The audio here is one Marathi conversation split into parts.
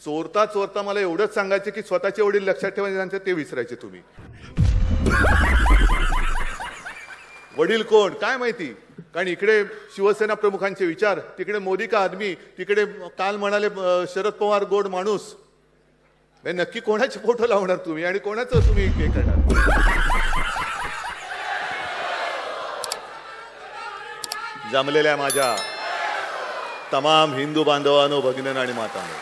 चोरता चोरता मला एवढंच सांगायचं की स्वतःचे वडील लक्षात ठेवायचे ते विसरायचे तुम्ही. वडील कोण काय माहिती, कारण इकडे शिवसेना प्रमुखांचे विचार, तिकडे मोदी का आदमी, तिकडे काल म्हणाले शरद पवार गोड माणूस. नक्की कोणाचे फोटो लावणार तुम्ही आणि कोणाचं तुम्ही हे करणार. जमलेल्या माझ्या तमाम हिंदू बांधवांनो, भगिनींनो आणि मातांनो,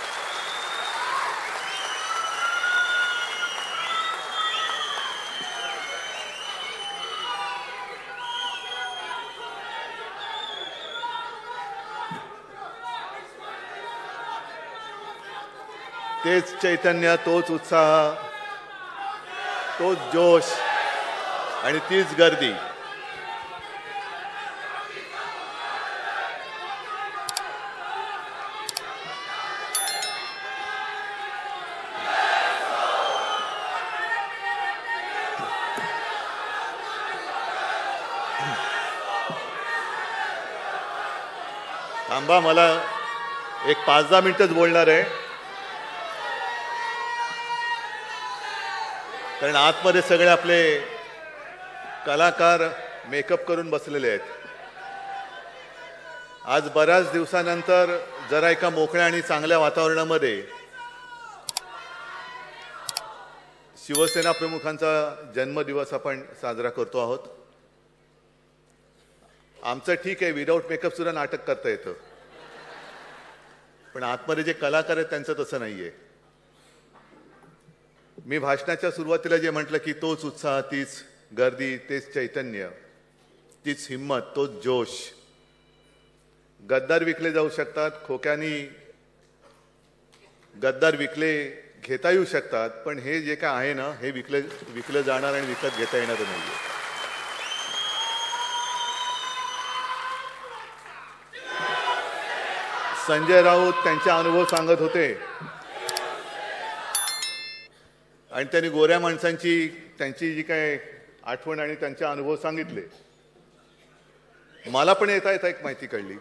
तेच चैतन्य, तोच उत्साह, तोच जोश आणि तीच गर्दी थांबा. मला एक 5-10 मिनिटच बोलणार आहे, कारण आतमध्ये सगळे आपले कलाकार मेकअप करून बसलेले आहेत. आज बऱ्याच दिवसानंतर जरा एका मोकळ्या आणि चांगल्या वातावरणामध्ये शिवसेना प्रमुखांचा जन्मदिवस आपण साजरा करतो आहोत. आमचं ठीक आहे, विदाऊट मेकअप सुद्धा नाटक करता येतं, पण आतमध्ये जे कलाकार आहेत त्यांचं तसं नाहीये. मी भाषणाच्या सुरुवातीला जे म्हटलं की तोच उत्साह, तीच गर्दी, तेच चैतन्य, तीच हिम्मत, तोच जोश. गद्दार विकले जाऊ शकतात, खोक्यानी गद्दार विकले घेता येऊ शकतात, पण हे जे काय आहे ना हे विकलं जाणार आणि विकत घेता येणार नाहीये. संजय राऊत त्यांचा अनुभव सांगत होते आणि त्यांनी गोऱ्या माणसांची त्यांची जी काय आठवण आणि त्यांचे अनुभव सांगितले. मला पण येता येता एक माहिती कळली.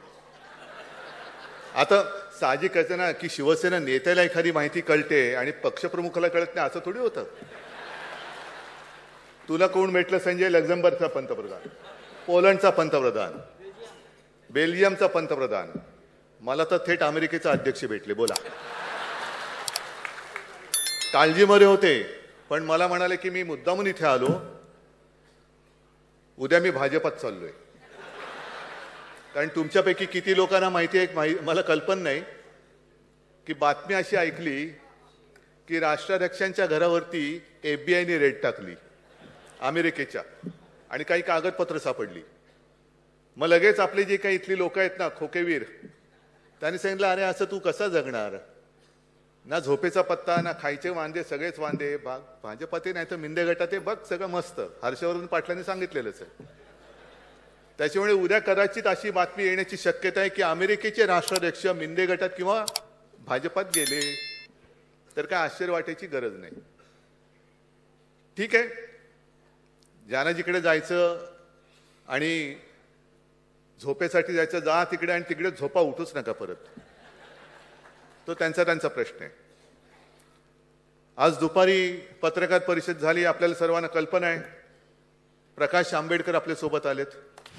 आता साहजिक आहे ना की शिवसेना नेत्याला एखादी माहिती कळते आणि पक्षप्रमुखाला कळत नाही, असं थोडी होतं. तुला कोण भेटलं संजय? लक्झमबर्गचा पंतप्रधान, पोलंडचा पंतप्रधान, बेल्जियमचा पंतप्रधान, मला तर थेट अमेरिकेचे अध्यक्ष भेटले. बोला, काळजीमध्ये होते, पण मला म्हणाले की मी मुद्दामून इथे आलो, उद्या मी भाजपात चाललोय. कारण तुमच्यापैकी किती लोकांना माहिती आहे मला कल्पना नाही की बातमी अशी ऐकली की राष्ट्राध्यक्षांच्या घरावरती FBI ने रेड टाकली अमेरिकेच्या आणि काही कागदपत्र सापडली. मग लगेच आपले जे काही इथली लोक आहेत ना खोकेवीर, त्यांनी सांगितलं अरे असं तू कसा जगणार, ना झोपेचा पत्ता ना खायचे वांदे, सगळेच वांदे. भाजपाते नाही तर मिंदे गटाते बघ सगळं मस्त. हर्षवर्धन पाटलांनी सांगितलेलंच आहे. त्याच्यामुळे उद्या कदाचित अशी बातमी येण्याची शक्यता आहे की अमेरिकेचे राष्ट्राध्यक्ष मिंदे गटात किंवा भाजपात गेले, तर काय आश्चर्य वाटायची गरज नाही. ठीक आहे, ज्यांना जिकडे जायचं आणि झोपेसाठी जायचं जा तिकडे आणि तिकडे झोपा, उठूच नका परत. तो त्यांचा प्रश्न आहे. आज दुपारी पत्रकार परिषद झाली, आपल्याला सर्वांना कल्पना आहे. प्रकाश आंबेडकर आपल्या सोबत आलेत.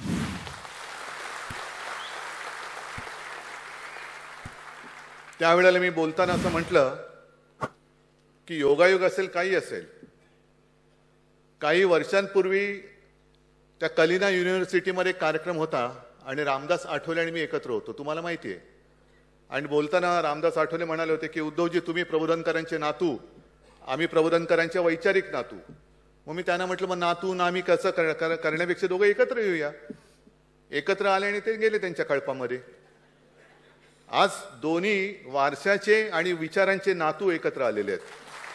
त्यावेळेला मी बोलताना असं म्हटलं की योगायोग असेल काही असेल, काही वर्षांपूर्वी त्या कलिना युनिव्हर्सिटीमध्ये कार्यक्रम होता आणि रामदास आठवले आणि मी एकत्र होतो, तुम्हाला माहिती आहे. आणि बोलताना रामदास आठवले म्हणाले होते की उद्धवजी तुम्ही प्रबोधनकरांचे नातू, आम्ही प्रबोधनकरांच्या वैचारिक नातू. मग मी त्यांना म्हटलं मग नातू ना आम्ही कसं करण्यापेक्षा दोघं एकत्र येऊया. एकत्र आले आणि ते गेले त्यांच्या कळपामध्ये. आज दोन्ही वारशाचे आणि विचारांचे नातू एकत्र आलेले आहेत.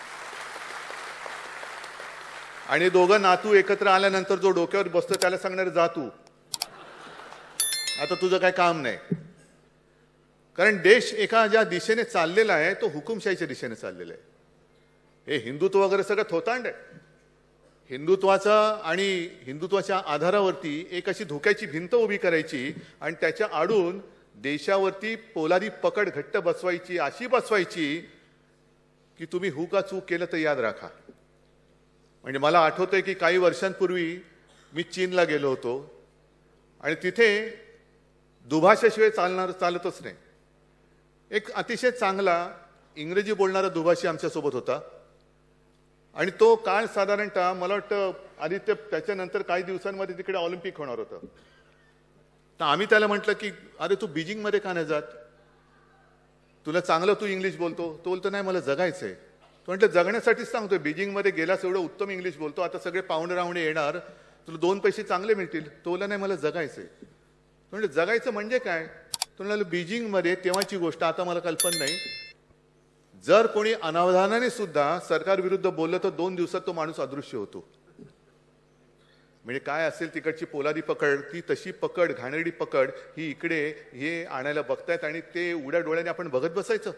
आणि दोघं नातू एकत्र आल्यानंतर जो डोक्यावर बसतो त्याला सांगणार जा तू, आता तुझं काय काम नाही. कारण देश एका ज्या दिशेने चाललेला आहे तो हुकुमशाहीच्या दिशेने चाललेला आहे. हे हिंदुत्व वगैरे सगळं थोतांड आहे. हिंदुत्वाचा आणि हिंदुत्वाच्या आधारावरती एक अशी धोक्याची भिंत उभी करायची आणि त्याच्या आडून देशावरती पोलादी पकड घट्ट बसवायची, अशी बसवायची की तुम्ही हू का चूक केलं तर याद राखा. म्हणजे मला आठवतंय की काही वर्षांपूर्वी मी चीनला गेलो होतो आणि तिथे दुभाषाशिवाय चालतच नाही. एक अतिशय चांगला इंग्रजी बोलणारा दुभाषी आमच्यासोबत होता आणि तो काळ साधारणतः मला वाटतं आदित्य त्याच्यानंतर काही दिवसांमध्ये तिकडे ऑलिम्पिक होणार होतं. तर आम्ही त्याला म्हटलं की अरे तू बीजिंगमध्ये का नाही जात, तुला चांगलं तू इंग्लिश बोलतो. तो बोलतो नाही मला जगायचंय. तो म्हटलं जगण्यासाठीच सांगतोय, बीजिंगमध्ये गेलास एवढं उत्तम इंग्लिश बोलतो, आता सगळे पाहुणे राहुणे येणार, तुला 2 पैसे चांगले मिळतील. तो बोलला नाही मला जगायचंय. तो म्हटलं जगायचं म्हणजे काय. तो म्हणाला बीजिंगमध्ये तेव्हाची गोष्ट आता मला कल्पना नाही, जर कोणी अनावधानाने सुद्धा सरकार विरुद्ध बोललं तर 2 दिवसात तो माणूस अदृश्य होतो. म्हणजे काय असेल तिकडची पोलादी पकड, ती तशी पकड, घाणेरडी पकड ही इकडे हे आणायला बघतायत आणि ते उड्या डोळ्याने आपण बघत बसायचं.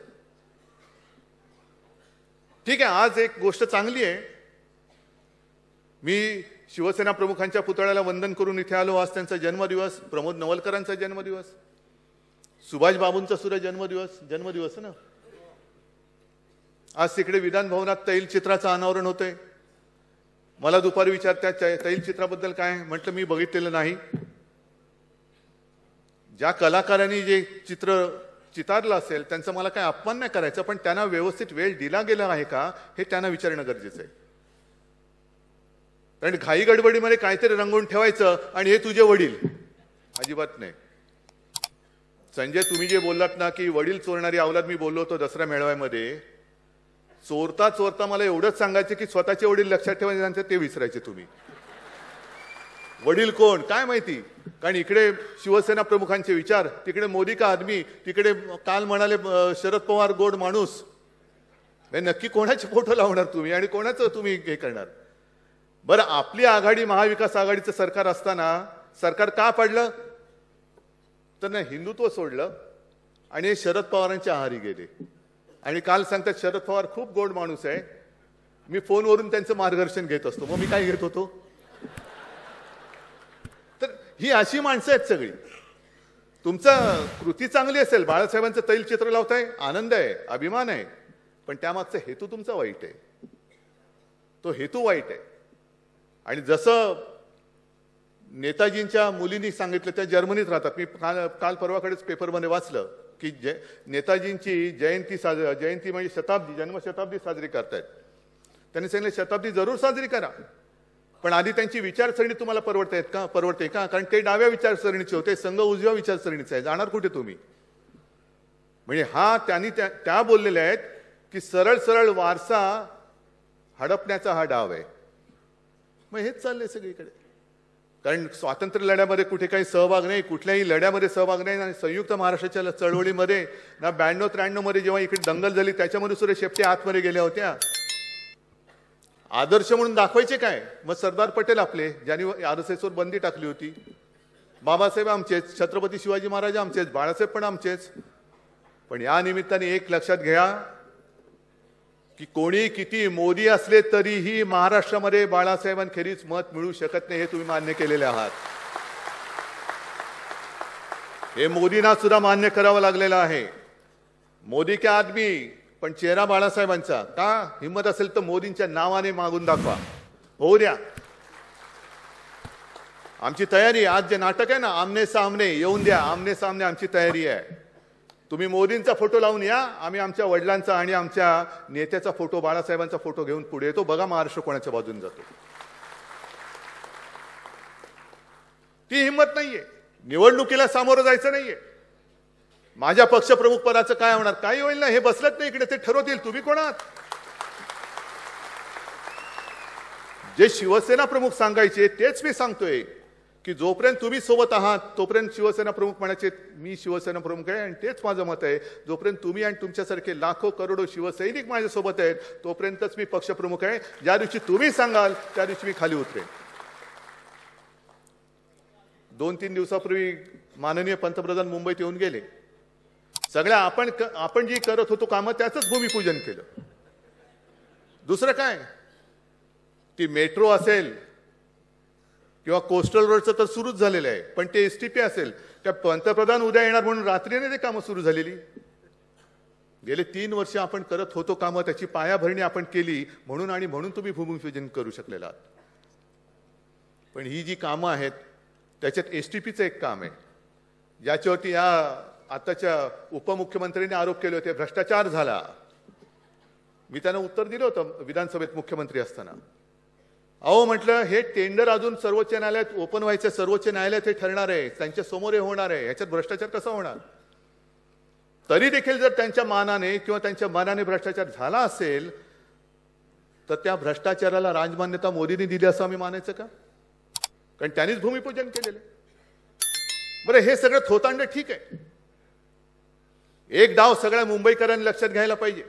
ठीक आहे, आज एक गोष्ट चांगली आहे. मी शिवसेना प्रमुखांच्या पुतळ्याला वंदन करून इथे आलो. आज त्यांचा जन्मदिवस, प्रमोद नवलकरांचा जन्मदिवस, सुभाष बाबूंचा सुद्धा जन्मदिवस ना. आज तिकडे विधान भवनात तैलचित्राचं अनावरण होतंय. मला दुपारी विचारतात तैलचित्राबद्दल काय, म्हटलं मी बघितलेलं नाही. ज्या कलाकारांनी जे चित्र चितारलं असेल त्यांचा मला काय अपमान नाही करायचा, पण त्यांना व्यवस्थित वेळ दिला गेला आहे का हे त्यांना विचारणं गरजेचं आहे. कारण घाई गडबडीमध्ये काहीतरी रंगवून ठेवायचं आणि हे तुझे वडील, अजिबात नाही. संजय तुम्ही जे बोललात ना की वडील चोरणारी अवलाद, मी बोललो होतो दसरा मेळाव्यामध्ये, चोरता चोरता मला एवढंच सांगायचं की स्वतःचे वडील लक्षात ठेवायचे, ते विसरायचे तुम्ही. वडील कोण काय माहिती, कारण इकडे शिवसेना प्रमुखांचे विचार, तिकडे मोदी का आदमी, तिकडे काल म्हणाले शरद पवार गोड माणूस. नक्की कोणाचे फोटो लावणार तुम्ही आणि कोणाचं तुम्ही हे करणार. बरं, आपली आघाडी महाविकास आघाडीचं सरकार असताना सरकार का पडलं तर ना हिंदुत्व सोडलं आणि शरद पवारांच्या आहारी गेले. आणि काल सांगतात शरद पवार खूप गोड माणूस आहे, मी फोनवरून त्यांचं मार्गदर्शन घेत असतो. मग मी काय घेत होतो. तर ही अशी माणसं आहेत सगळी. तुमचं कृती चांगली असेल, बाळासाहेबांचं तैलचित्र लावताय, आनंद आहे, अभिमान आहे, पण त्यामागचा हेतू तुमचा वाईट आहे. तो हेतू वाईट आहे. आणि जसं नेताजींच्या मुलींनी सांगितलं, त्या जर्मनीत राहतात. मी काल परवाकडेच पेपरमध्ये वाचलं की नेताजींची जयंती म्हणजे शताब्दी, जन्मशताब्दी साजरी करतायत. त्यांनी सांगितलं शताब्दी जरूर साजरी करा, पण आधी त्यांची विचारसरणी तुम्हाला परवडते का. कारण ते डाव्या विचारसरणीचे होते, संघ उजव्या विचारसरणीचे आहे, जाणार कुठे तुम्ही. म्हणजे त्यांनी त्या बोललेल्या आहेत की सरळ सरळ वारसा हडपण्याचा हा डाव आहे. मग हेच चाललंय सगळीकडे. कारण स्वातंत्र्य लढ्यामध्ये कुठे काही सहभाग नाही, कुठल्याही लढ्यामध्ये सहभाग नाही. आणि संयुक्त महाराष्ट्राच्या चळवळीमध्ये ना 92-93 मध्ये जेव्हा इकडे दंगल झाली त्याच्यामध्ये सुद्धा शेपटी आतमध्ये गेल्या होत्या. आदर्श म्हणून दाखवायचे काय. मग सरदार पटेल आपले, ज्यांनी RSS वर बंदी टाकली होती, बाबासाहेब आमचेच, छत्रपती शिवाजी महाराज आमचेच, बाळासाहेब पण आमचेच. पण या निमित्ताने एक लक्षात घ्या की कोणी किती मोदी असले तरीही महाराष्ट्रामध्ये बाळासाहेबांखेरीज मत मिळू शकत नाही, हे तुम्ही मान्य केलेले आहात. हे मोदींना सुद्धा मान्य करावं लागलेलं आहे. मोदी के आदमी पण चेहरा बाळासाहेबांचा. का हिम्मत असेल तर मोदींच्या नावाने मागून दाखवा, होऊ द्या. आमची तयारी, आज जे नाटक आहे ना आमने सामने, येऊन द्या, आमने सामने आमची तयारी आहे. तुम्ही मोदींचा फोटो लावून या, आम्ही आमच्या वडिलांचा आणि आमच्या नेत्याचा फोटो, बाळासाहेबांचा फोटो घेऊन पुढे येतो. बघा महाराष्ट्र कोणाच्या बाजूने जातो. ती हिंमत नाहीये. निवडणुकीला सामोरं जायचं नाहीये. माझ्या पक्षप्रमुख पदाचं काय होणार, काही होईल ना, हे बसलत नाही इकडे, ते ठरवतील. तुम्ही कोण आहात. जे शिवसेना प्रमुख सांगायचे तेच मी सांगतोय की जोपर्यंत तुम्ही सोबत आहात तोपर्यंत शिवसेना प्रमुख म्हणायचे मी शिवसेना प्रमुख आहे, आणि तेच माझं मत आहे. जोपर्यंत तुम्ही आणि तुमच्यासारखे लाखो करोडो शिवसैनिक माझ्यासोबत आहेत तोपर्यंतच मी पक्षप्रमुख आहे. ज्या दिवशी तुम्ही सांगाल त्या दिवशी मी खाली उतरेन. 2-3 दिवसापूर्वी माननीय पंतप्रधान मुंबईत येऊन गेले. सगळ्या आपण जी करत होतो कामं त्याचंच भूमिपूजन केलं. दुसरं काय, ती मेट्रो असेल किंवा कोस्टल रोडचं तर सुरूच झालेलं आहे, पण ते STP असेल, काय पंतप्रधान उद्या येणार म्हणून रात्रीने ते कामं सुरू झालेली? गेले 3 वर्ष आपण करत होतो कामं, त्याची पायाभरणी आपण केली म्हणून तुम्ही भूमिपूजन करू शकलेला आहात. पण ही जी कामं आहेत त्याच्यात STPचं एक काम आहे ज्याच्यावरती या आताच्या उपमुख्यमंत्र्यांनी आरोप केले होते, भ्रष्टाचार झाला. मी त्यांना उत्तर दिलं होतं विधानसभेत मुख्यमंत्री असताना. अहो म्हटलं, हे टेंडर अजून सर्वोच्च न्यायालयात ओपन व्हायचं, सर्वोच्च न्यायालयात हे ठरणार आहे, त्यांच्या समोर हे होणार आहे, याच्यात भ्रष्टाचार कसा होणार? तरी देखील जर त्यांच्या मानाने किंवा त्यांच्या मनाने भ्रष्टाचार झाला असेल तर त्या भ्रष्टाचाराला राजमान्यता मोदींनी दिली असं आम्ही मानायचं का? कारण त्यांनीच भूमिपूजन केलेलं. बरं, हे सगळं थोतांड ठीक आहे. एक डाव सगळ्या मुंबईकरांनी लक्षात घ्यायला पाहिजे.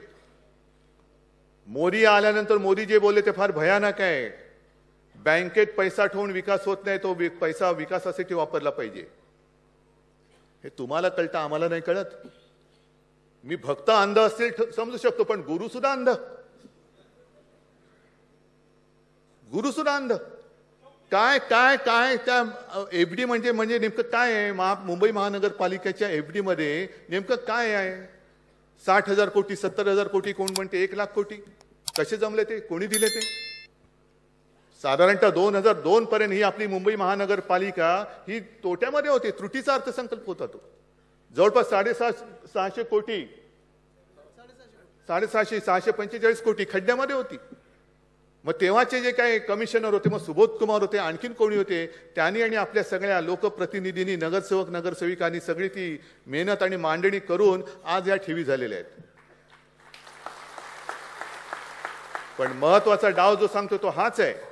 मोदी आल्यानंतर मोदी जे बोलले ते फार भयानक आहे. बँकेत पैसा ठेवून विकास होत नाही, तो पैसा विकासासाठी वापरला पाहिजे. हे तुम्हाला कळतं, आम्हाला नाही कळत. मी भक्त अंध असतील समजू शकतो, पण गुरु सुद्धा अंध. गुरु सुद्धा अंध. काय काय काय त्या FD म्हणजे नेमकं काय आहे? मुंबई महानगरपालिकेच्या FD मध्ये नेमकं काय आहे? 60,000 कोटी, 70,000 कोटी, कोण म्हणते 1 लाख कोटी. कसे जमले ते? कोणी दिले ते? साधारणतः 2002 पर्यंत ही आपली मुंबई महानगरपालिका ही तोट्यामध्ये होती. त्रुटीचा अर्थसंकल्प होता तो. जवळपास 650 कोटी, 645 कोटी खड्ड्यामध्ये होती. मग तेव्हाचे जे काही कमिशनर होते, मग सुबोध कुमार होते, आणखीन कोणी होते, त्यांनी आणि आपल्या सगळ्या लोकप्रतिनिधींनी, नगरसेवक नगरसेविकांनी सगळी ती मेहनत आणि मांडणी करून आज या ठेवी झालेल्या आहेत. पण महत्वाचा डाव जो सांगतो तो हाच आहे.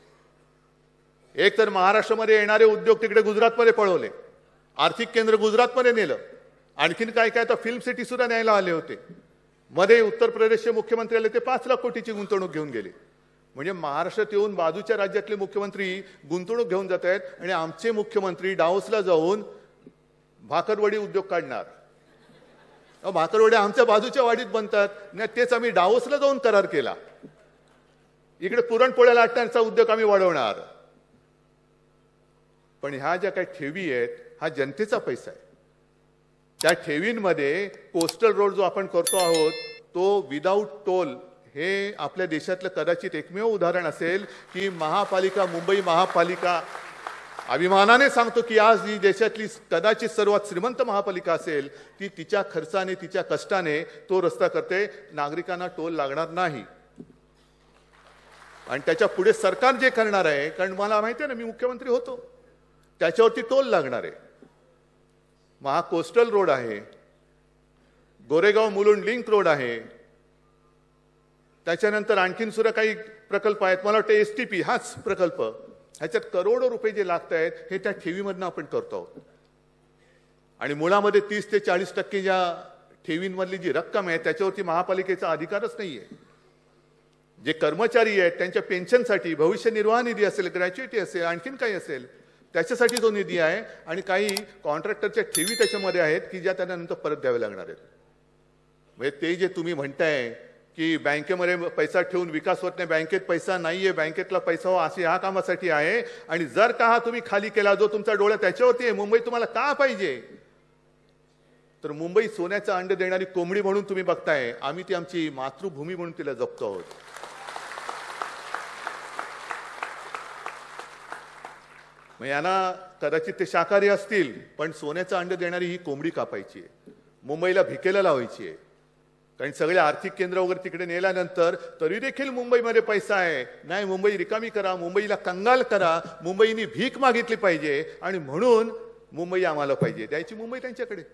एक तर महाराष्ट्रामध्ये येणारे उद्योग तिकडे गुजरातमध्ये पळवले, आर्थिक केंद्र गुजरातमध्ये नेलं, आणखीन काय काय तर फिल्म सिटी सुद्धा न्यायला आले होते. मध्ये उत्तर प्रदेशचे मुख्यमंत्री आले, ते 5 लाख कोटीची गुंतवणूक घेऊन गेले. म्हणजे महाराष्ट्रात येऊन बाजूच्या राज्यातले मुख्यमंत्री गुंतवणूक घेऊन जात आहेत आणि आमचे मुख्यमंत्री डावसला जाऊन भाकरवडी उद्योग काढणार. भाकरवड्या आमच्या बाजूच्या वाडीत बनतात ना, तेच आम्ही डावसला जाऊन करार केला. इकडे पुरणपोळ्या लाटण्याचा उद्योग आम्ही वाढवणार. पण ह्या ज्या काही ठेवी आहेत हा जनतेचा पैसा आहे. त्या ठेवींमध्ये कोस्टल रोड जो आपण करतो आहोत तो विदाऊट टोल, हे आपल्या देशातलं कदाचित एकमेव उदाहरण असेल की महापालिका, मुंबई महापालिका अभिमानाने सांगतो की आज ही देशातली कदाचित सर्वात श्रीमंत महापालिका असेल, ती तिच्या खर्चाने, तिच्या कष्टाने तो रस्ता करते. नागरिकांना टोल लागणार नाही. आणि त्याच्या पुढे सरकार जे करणार आहे, कारण मला माहिती आहे ना, मी मुख्यमंत्री होतो, त्याच्यावरती टोल लागणार आहे. महा कोस्टल रोड आहे, गोरेगाव मुलुंड लिंक रोड आहे, त्याच्यानंतर आणखीन सुद्धा काही प्रकल्प आहेत. मला वाटतं STP हाच प्रकल्प, ह्याच्यात करोडो रुपये जे लागत आहेत हे त्या ठेवीमधनं आपण करतो आहोत. आणि मुळामध्ये 30 ते 40% ज्या ठेवींमधली जी रक्कम आहे त्याच्यावरती महापालिकेचा अधिकारच नाही आहे. जे कर्मचारी आहेत त्यांच्या पेन्शनसाठी भविष्य निर्वाह निधी असेल, ग्रॅच्युइटी असेल, आणखीन काही असेल, त्याच्यासाठी तो निधी आहे. आणि काही कॉन्ट्रॅक्टरच्या ठेवी त्याच्यामध्ये आहेत की ज्या त्यांना नंतर परत द्यावे लागणार आहेत. म्हणजे ते जे तुम्ही म्हणताय की बँकेमध्ये पैसा ठेवून विकास होत नाही, बँकेत पैसा नाहीये, बँकेतला पैसा हो असे ह्या कामासाठी आहे. आणि जर का हा तुम्ही खाली केला, जो तुमचा डोळा त्याच्यावरती आहे, मुंबई तुम्हाला का पाहिजे? तर मुंबई सोन्याचा अंड देणारी कोंबडी म्हणून तुम्ही बघताय. आम्ही ती आमची मातृभूमी म्हणून तिला जपतो आहोत. मग यांना कदाचित ते शाकाहारी असतील, पण सोन्याचा अंड देणारी ही कोंबडी कापायची आहे, मुंबईला भिकेला लावायची आहे. कारण सगळे आर्थिक केंद्र वगैरे तिकडे नेल्यानंतर तरी देखील मुंबईमध्ये पैसा आहे. नाही, मुंबई रिकामी करा, मुंबईला कंगाल करा, मुंबईनी भीक मागितली पाहिजे आणि म्हणून मुंबई आम्हाला पाहिजे, द्यायची मुंबई त्यांच्याकडे.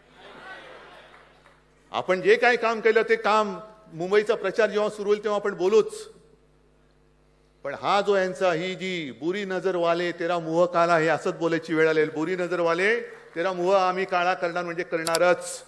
आपण जे काही काम केलं ते काम, मुंबईचा प्रचार जेव्हा सुरू होईल तेव्हा आपण बोलूच. पण हा जो यांचा, ही जी बुरी नजर वाले तेरा मुह काला, हे असंच बोलायची वेळ आलेली. बुरी नजर वाले तेरा मुह आम्ही काळा करणार, म्हणजे करणारच.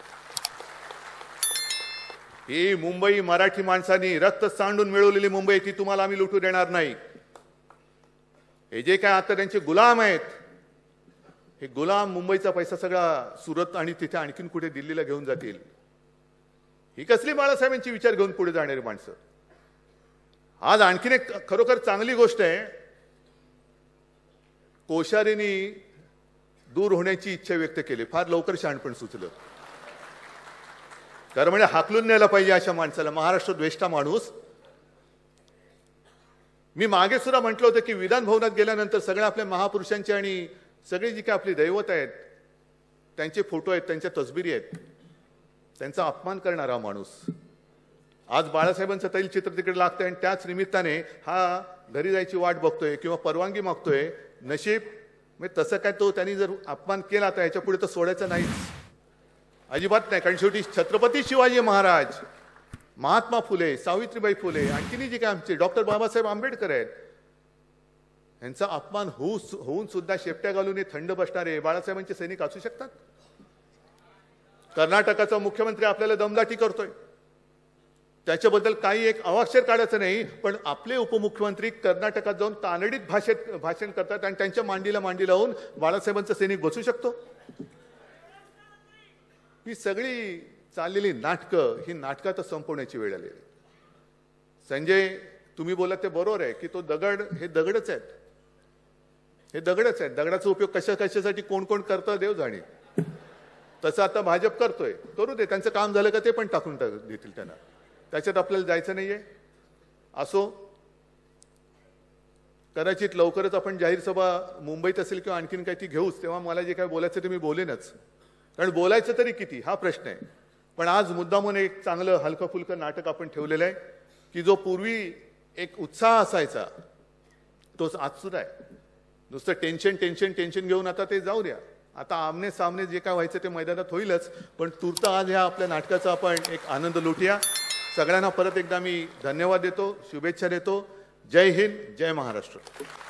ही मुंबई मराठी माणसांनी रक्त सांडून मिळवलेली मुंबई, ती तुम्हाला आम्ही लुटू देणार नाही. हे जे काय आता त्यांचे गुलाम आहेत, हे गुलाम मुंबईचा पैसा सगळा सुरत आणि तिथे आणखीन कुठे दिल्लीला घेऊन जातील. ही कसली बाळासाहेबांची विचार घेऊन पुढे जाणारी माणसं. आज आणखीन एक खरोखर चांगली गोष्ट आहे, कोश्यारींनी दूर होण्याची इच्छा व्यक्त केली. फार लवकर शहाणपण सुचलं. कारण म्हणजे हाकलून न्यायला पाहिजे अशा माणसाला, महाराष्ट्र द्वेष्टा माणूस. मी मागे सुद्धा म्हटलं होतं की विधान भवनात गेल्यानंतर सगळ्या आपल्या महापुरुषांची आणि सगळी जी काय आपली दैवत आहेत त्यांचे फोटो आहेत, त्यांच्या तसबिरी आहेत, त्यांचा अपमान करणारा माणूस. आज बाळासाहेबांचं तैलचित्र तिकडे लागतंय आणि त्याच निमित्ताने हा घरी जायची वाट बघतोय किंवा परवानगी मागतोय. नशीब म्हणजे तसं काय तो त्यांनी जर अपमान केला तर याच्या पुढे तर सोडायचं नाहीच, अजिबात नाही. कारण शेवटी छत्रपती शिवाजी महाराज, महात्मा फुले, सावित्रीबाई फुले, आणखीन जे काय आमचे डॉक्टर बाबासाहेब आंबेडकर आहेत, यांचा अपमान होऊन सुद्धा शेपट्या घालून हे थंड बसणारे बाळासाहेबांचे सैनिक असू शकतात? कर्नाटकाचा मुख्यमंत्री आपल्याला दमदाटी करतोय, त्याच्याबद्दल काही एक अवाक्षर काढायचं नाही, पण आपले उपमुख्यमंत्री कर्नाटकात जाऊन कानडीत भाषण करतात आणि त्यांच्या मांडीला मांडी लावून बाळासाहेबांचा सैनिक बसू शकतो? ही सगळी चाललेली नाटकं, ही नाटकातच संपवण्याची वेळ आलेली. संजय, तुम्ही बोलत ते बरोबर आहे की तो दगड, हे दगडच आहेत, हे दगडच आहेत. दगडाचा उपयोग कशासाठी कोण कोण करतं देव जाणे. तसं आता भाजप करतोय, करू दे, त्यांचं काम झालं का ते पण टाकून देतील त्यांना, त्याच्यात आपल्याला जायचं नाहीये. असो, कदाचित लवकरच आपण जाहीर सभा मुंबईत असेल किंवा आणखीन काही ती घेऊच, तेव्हा मला जे काय बोलायचं ते मी बोलेनच. कारण बोलायचं तरी किती हा प्रश्न आहे. पण आज मुद्दामून एक चांगलं हलकं फुलकं नाटक आपण ठेवलेलं आहे की जो पूर्वी एक उत्साह असायचा तोच आज सुद्धा आहे. नुसतं टेन्शन टेन्शन टेन्शन घेऊन आता ते जाऊ द्या. आता आमने सामने जे काय व्हायचं ते मैदानात होईलच, पण तूर्त आज ह्या आपल्या नाटकाचा आपण एक आनंद लुटूया. सगळ्यांना परत एकदा मी धन्यवाद देतो, शुभेच्छा देतो. जय हिंद, जय महाराष्ट्र.